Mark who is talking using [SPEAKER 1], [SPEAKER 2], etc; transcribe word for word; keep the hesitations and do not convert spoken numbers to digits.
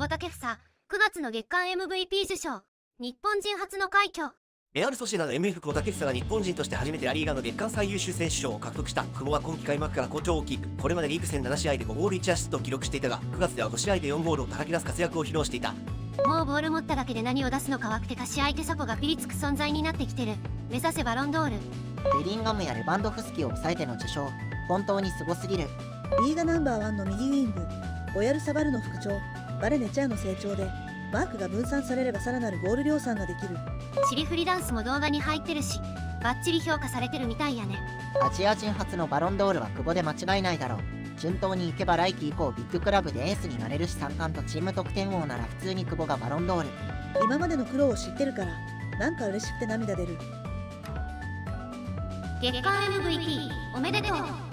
[SPEAKER 1] 保建英、くがつの月間 エムブイピー 受賞。日本人初の快挙。
[SPEAKER 2] レアル・ソシエダの エムエフ 久保建英が日本人として初めてラリーガの月間最優秀選手賞を獲得した。久保は今季開幕から好調をキープ。これまでリーグ戦なな試合でごゴールいちアシストを記録していたが、くがつではご試合でよんゴールを叩き出す活躍を披露していた。
[SPEAKER 1] もうボール持っただけで何を出すのか分くてかし相手サポがピリつく存在になってきてる。目指せバロンドール。
[SPEAKER 3] ベリンガムやレバンドフスキを抑えての受賞、本当にすごすぎる。
[SPEAKER 4] リーガナンバーワンの右ウィング、オヤルサバルの復調、バレネチャーの成長で、マークが分散されればさらなるゴール量産ができる。
[SPEAKER 1] チリフリダンスも動画に入ってるし、バッチリ評価されてるみたいやね。
[SPEAKER 3] アジア人初のバロンドールは久保で間違いないだろう。順当にいけば来季以降ビッグクラブでエースになれるし、三冠とチーム得点王なら普通に久保がバロンドール。
[SPEAKER 4] 今までの苦労を知ってるから、なんか嬉しくて涙出る。
[SPEAKER 1] 月間 エムブイピー おめでとう。